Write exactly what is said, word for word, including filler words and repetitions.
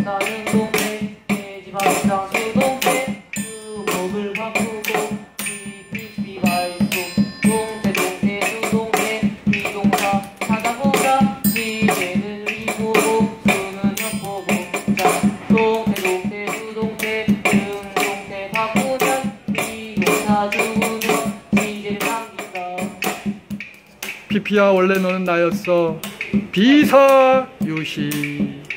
나는 동태 돼지 밥이랑 수동태 수목을 바꾸고 비비비 발송 동태 동태 수동태 비동사 찾아보자 시제는 위보고 수는 엿보보자 동태 동태 수동태 능동태 바꾸자 비동사 주문은 시제를 남긴다. 피피야 원래 너는 나였어. 비사유시.